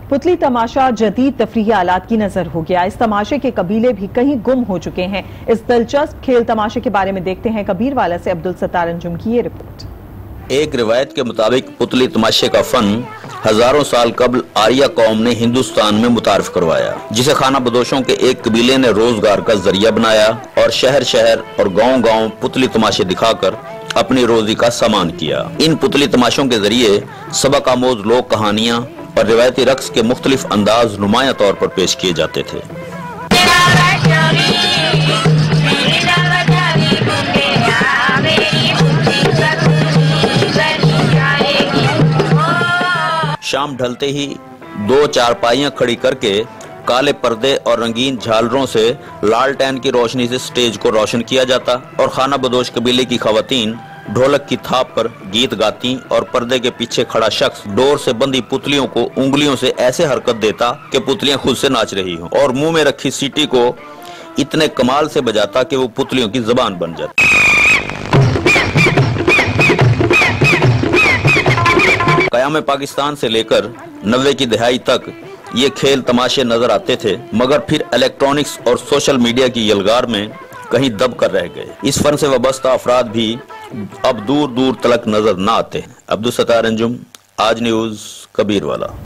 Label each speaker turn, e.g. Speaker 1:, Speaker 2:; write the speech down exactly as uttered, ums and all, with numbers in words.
Speaker 1: पुतली तमाशा जदीद तफरीही आलात की नजर हो गया। इस तमाशे के कबीले भी कहीं गुम हो चुके हैं। इस दिलचस्प खेल तमाशे के बारे में देखते हैं कबीरवाला से अब्दुल सत्तार अंजुम की ये रिपोर्ट।
Speaker 2: एक रिवायत के मुताबिक पुतली तमाशे का फन हजारों साल कबल आर्या कौम ने हिंदुस्तान में मुतारिफ करवाया, जिसे खाना बदोशों के एक कबीले ने रोजगार का जरिया बनाया और शहर शहर और गांव गांव पुतली तमाशे दिखाकर अपनी रोजी का सामान किया। इन पुतली तमाशों के जरिए सबक आमोज लोक कहानियां और रिवायती रक्स के मुख्तलिफ अंदाज नुमाया तौर पर पेश किए जाते थे। शाम ढलते ही दो चारपाइयां खड़ी करके काले पर्दे और रंगीन झालरों से लालटेन की रोशनी से स्टेज को रोशन किया जाता और खाना बदोश कबीले की खवातीन ढोलक की थाप पर गीत गाती और पर्दे के पीछे खड़ा शख्स डोर से बंधी पुतलियों को उंगलियों से ऐसे हरकत देता कि पुतलियां खुद से नाच रही हों और मुंह में रखी सीटी को इतने कमाल से बजाता कि वो पुतलियों की जुबान बन जाती। क़याम पाकिस्तान से लेकर नब्बे की दहाई तक ये खेल तमाशे नजर आते थे, मगर फिर इलेक्ट्रॉनिक्स और सोशल मीडिया की यलगार में कहीं दब कर रह गए। इस फन से वाबस्ता अफराद भी अब दूर दूर तलक नजर न आते हैं। अब्दुल सत्तार अंजुम, आज न्यूज़, कबीरवाला।